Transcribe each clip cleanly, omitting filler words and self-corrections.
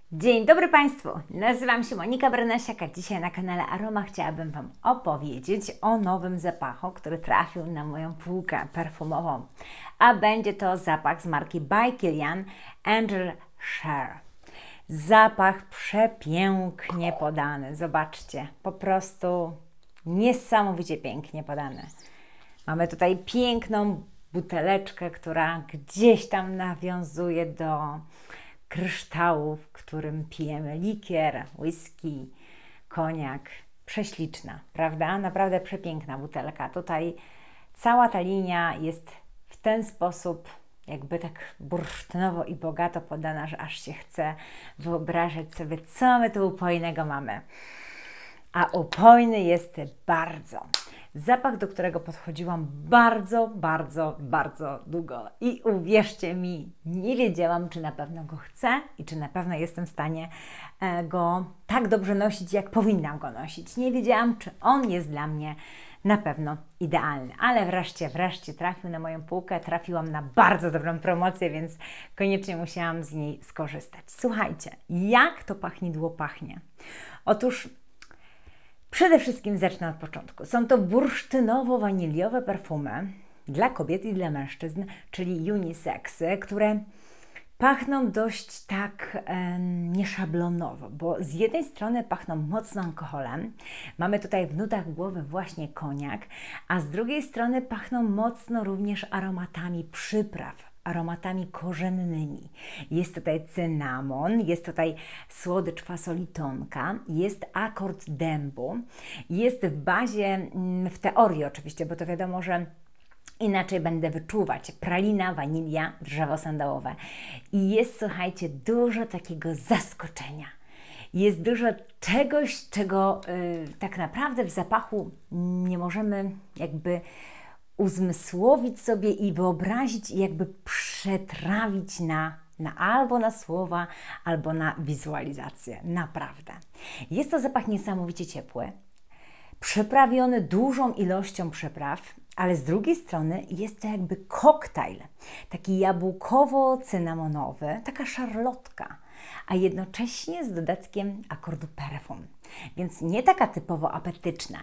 Dzień dobry Państwu, nazywam się Monika Bernasiak, a dzisiaj na kanale Aroma chciałabym Wam opowiedzieć o nowym zapachu, który trafił na moją półkę perfumową. A będzie to zapach z marki By Kilian Angel Share. Zapach przepięknie podany, zobaczcie, po prostu niesamowicie pięknie podany. Mamy tutaj piękną buteleczkę, która gdzieś tam nawiązuje do kryształu, w którym pijemy likier, whisky, koniak. Prześliczna, prawda? Naprawdę przepiękna butelka. Tutaj cała ta linia jest w ten sposób jakby tak bursztynowo i bogato podana, że aż się chce wyobrażać sobie, co my tu upojnego mamy. A upojny jest bardzo. Zapach, do którego podchodziłam bardzo długo. I uwierzcie mi, nie wiedziałam, czy na pewno go chcę i czy na pewno jestem w stanie go tak dobrze nosić, jak powinnam go nosić. Nie wiedziałam, czy on jest dla mnie na pewno idealny. Ale wreszcie trafił na moją półkę, trafiłam na bardzo dobrą promocję, więc koniecznie musiałam z niej skorzystać. Słuchajcie, jak to pachnidło pachnie? Otóż przede wszystkim zacznę od początku. Są to bursztynowo-waniliowe perfumy dla kobiet i dla mężczyzn, czyli uniseksy, które pachną dość tak nieszablonowo, bo z jednej strony pachną mocno alkoholem, mamy tutaj w nutach głowy właśnie koniak, a z drugiej strony pachną mocno również aromatami przypraw, aromatami korzennymi. Jest tutaj cynamon, jest tutaj słodycz fasoli tonka, jest akord dębu, jest w bazie, w teorii oczywiście, bo to wiadomo, że inaczej będę wyczuwać, pralina, wanilia, drzewo sandałowe. I jest, słuchajcie, dużo takiego zaskoczenia. Jest dużo czegoś, czego tak naprawdę w zapachu nie możemy jakby uzmysłowić sobie i wyobrazić i jakby przetrawić albo na słowa, albo na wizualizację. Naprawdę. Jest to zapach niesamowicie ciepły, przyprawiony dużą ilością przypraw, ale z drugiej strony jest to jakby koktajl, taki jabłkowo-cynamonowy, taka szarlotka, a jednocześnie z dodatkiem akordu perfum. Więc nie taka typowo apetyczna,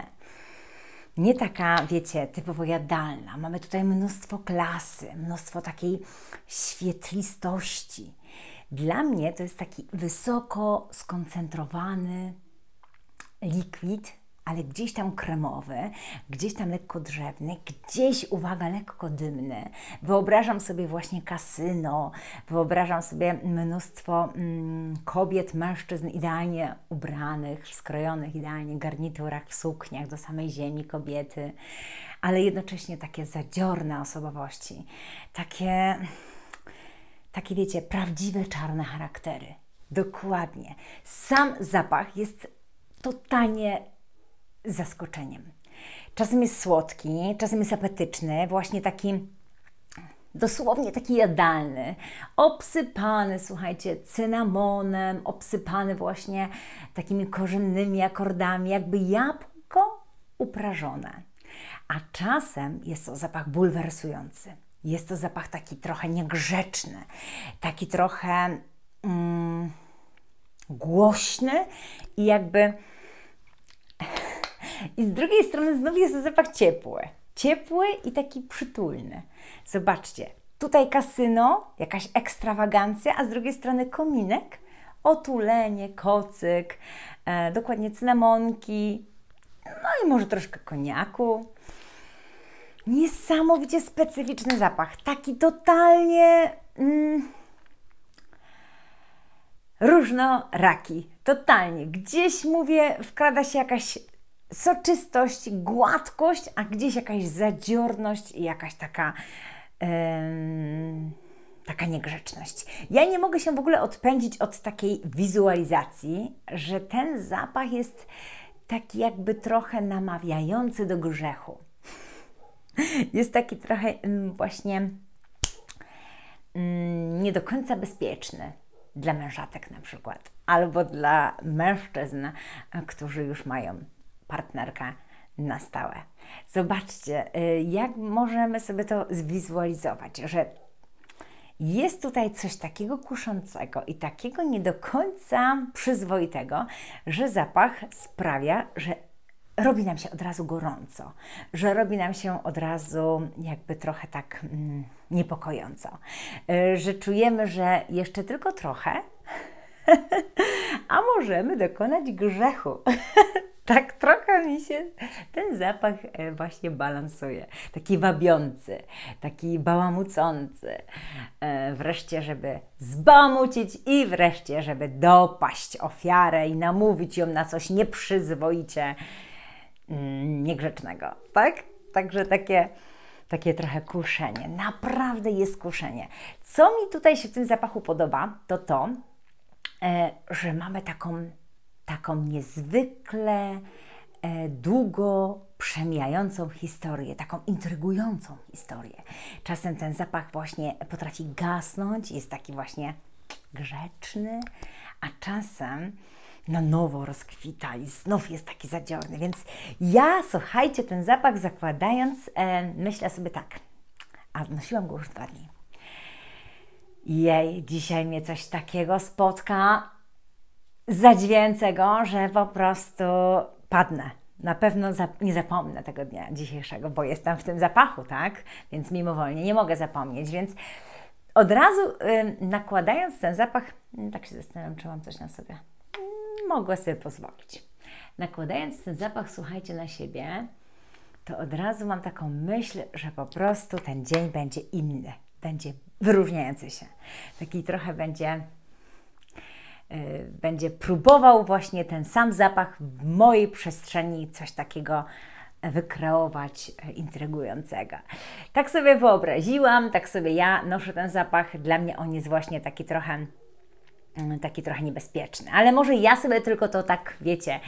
nie taka, wiecie, typowo jadalna. Mamy tutaj mnóstwo klasy, mnóstwo takiej świetlistości. Dla mnie to jest taki wysoko skoncentrowany liquid, ale gdzieś tam kremowy, gdzieś tam lekko drzewny, gdzieś, uwaga, lekko dymny. Wyobrażam sobie właśnie kasyno, wyobrażam sobie mnóstwo kobiet, mężczyzn idealnie ubranych, skrojonych idealnie w garniturach, w sukniach do samej ziemi kobiety, ale jednocześnie takie zadziorne osobowości, takie wiecie, prawdziwe czarne charaktery. Dokładnie. Sam zapach jest totalnie zaskoczeniem. Czasem jest słodki, czasem jest apetyczny, właśnie taki, dosłownie taki jadalny, obsypany, słuchajcie, cynamonem, obsypany właśnie takimi korzennymi akordami, jakby jabłko uprażone. A czasem jest to zapach bulwersujący. Jest to zapach taki trochę niegrzeczny, taki trochę głośny i jakby... I z drugiej strony znów jest to zapach ciepły. Ciepły i taki przytulny. Zobaczcie, tutaj kasyno, jakaś ekstrawagancja, a z drugiej strony kominek, otulenie, kocyk, dokładnie cynamonki, no i może troszkę koniaku. Niesamowicie specyficzny zapach. Taki totalnie różnoraki. Totalnie. Gdzieś, mówię, wkrada się jakaś soczystość, gładkość, a gdzieś jakaś zadziorność i jakaś taka niegrzeczność. Ja nie mogę się w ogóle odpędzić od takiej wizualizacji, że ten zapach jest taki jakby trochę namawiający do grzechu. Jest taki trochę właśnie nie do końca bezpieczny dla mężatek na przykład, albo dla mężczyzn, którzy już mają partnerkę na stałe. Zobaczcie, jak możemy sobie to zwizualizować, że Jest tutaj coś takiego kuszącego i takiego nie do końca przyzwoitego, że zapach sprawia, że robi nam się od razu gorąco, że robi nam się od razu jakby trochę tak niepokojąco, że czujemy, że jeszcze tylko trochę, a możemy dokonać grzechu. Tak trochę mi się ten zapach właśnie balansuje. Taki wabiący, taki bałamucący. Wreszcie, żeby zbałamucić i wreszcie, żeby dopaść ofiarę i namówić ją na coś nieprzyzwoicie niegrzecznego. Tak? Także takie trochę kuszenie. Naprawdę jest kuszenie. Co mi tutaj się w tym zapachu podoba, to, że mamy taką niezwykle długo przemijającą historię, taką intrygującą historię. Czasem ten zapach właśnie potrafi gasnąć, jest taki właśnie grzeczny, a czasem na nowo rozkwita i znów jest taki zadziorny. Więc ja, słuchajcie, ten zapach zakładając, myślę sobie tak, a nosiłam go już 2 dni. Jej, dzisiaj mnie coś takiego spotka zadziwiającego, że po prostu padnę. Na pewno nie zapomnę tego dnia dzisiejszego, bo jestem w tym zapachu, tak? Więc mimowolnie nie mogę zapomnieć, więc od razu nakładając ten zapach, tak się zastanawiam, czy mam coś na sobie. Mogę sobie pozwolić. Nakładając ten zapach, słuchajcie, na siebie, to od razu mam taką myśl, że po prostu ten dzień będzie inny, będzie wyróżniający się. Taki trochę będzie próbował właśnie ten sam zapach w mojej przestrzeni coś takiego wykreować intrygującego. Tak sobie wyobraziłam, tak sobie ja noszę ten zapach. Dla mnie on jest właśnie taki trochę niebezpieczny. Ale może ja sobie tylko to tak, wiecie,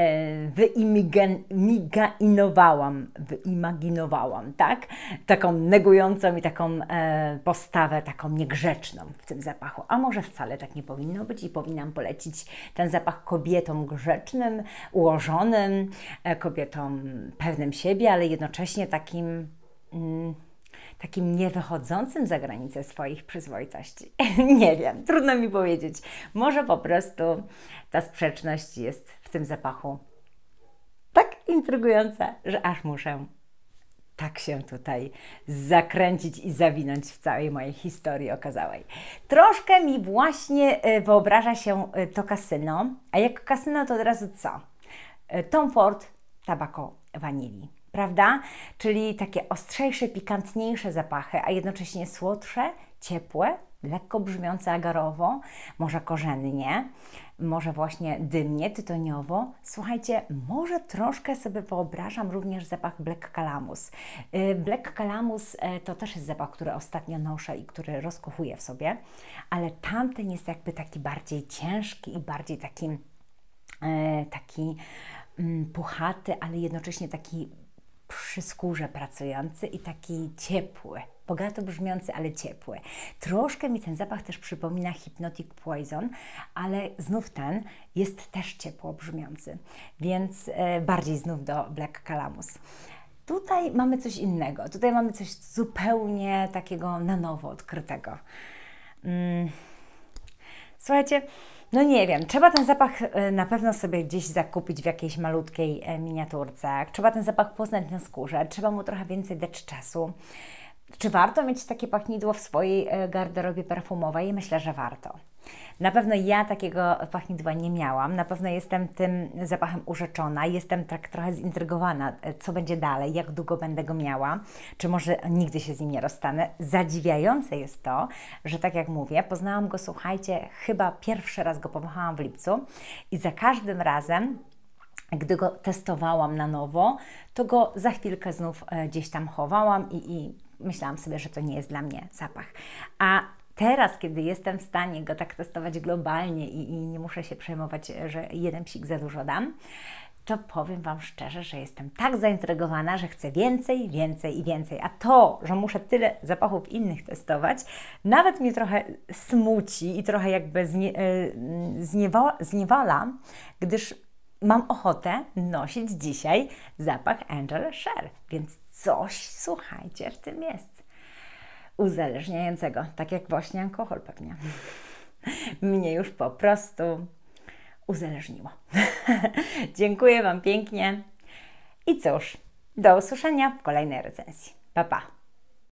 wyimaginowałam, tak? Taką negującą i taką postawę, taką niegrzeczną w tym zapachu. A może wcale tak nie powinno być i powinnam polecić ten zapach kobietom grzecznym, ułożonym, kobietom pewnym siebie, ale jednocześnie takim nie wychodzącym za granicę swoich przyzwoitości. Nie wiem, trudno mi powiedzieć. Może po prostu ta sprzeczność jest w tym zapachu tak intrygująca, że aż muszę tak się tutaj zakręcić i zawinąć w całej mojej historii okazałej. Troszkę mi właśnie wyobraża się to kasyno, a jako kasyno to od razu co? Tom Ford Tobacco Vanilli. Prawda? Czyli takie ostrzejsze, pikantniejsze zapachy, a jednocześnie słodsze, ciepłe, lekko brzmiące agarowo, może korzennie, może właśnie dymnie, tytoniowo. Słuchajcie, może troszkę sobie wyobrażam również zapach Black Calamus. Black Calamus to też jest zapach, który ostatnio noszę i który rozkochuję w sobie, ale tamten jest jakby taki bardziej ciężki i bardziej taki puchaty, ale jednocześnie taki przy skórze pracujący i taki ciepły, bogato brzmiący, ale ciepły. Troszkę mi ten zapach też przypomina Hypnotic Poison, ale znów ten jest też ciepło brzmiący, więc bardziej znów do Black Calamus. Tutaj mamy coś innego, tutaj mamy coś zupełnie takiego na nowo odkrytego. Słuchajcie, no nie wiem, trzeba ten zapach na pewno sobie gdzieś zakupić w jakiejś malutkiej miniaturce. Trzeba ten zapach poznać na skórze, trzeba mu trochę więcej dać czasu. Czy warto mieć takie pachnidło w swojej garderobie perfumowej? Myślę, że warto. Na pewno ja takiego pachnidła nie miałam, na pewno jestem tym zapachem urzeczona, jestem tak trochę zintrygowana, co będzie dalej, jak długo będę go miała, czy może nigdy się z nim nie rozstanę. Zadziwiające jest to, że tak jak mówię, poznałam go, słuchajcie, chyba pierwszy raz go powąchałam w lipcu i za każdym razem, gdy go testowałam na nowo, to go za chwilkę znów gdzieś tam chowałam i myślałam sobie, że to nie jest dla mnie zapach. A teraz, kiedy jestem w stanie go tak testować globalnie i nie muszę się przejmować, że jeden psik za dużo dam, to powiem Wam szczerze, że jestem tak zaintrygowana, że chcę więcej, więcej i więcej. A to, że muszę tyle zapachów innych testować, nawet mnie trochę smuci i trochę jakby zniewala, gdyż mam ochotę nosić dzisiaj zapach Angel Share, więc coś, słuchajcie, w tym jest. uzależniającego, tak jak właśnie alkohol pewnie. Mnie już po prostu uzależniło. Dziękuję Wam pięknie i cóż, do usłyszenia w kolejnej recenzji. Pa, pa!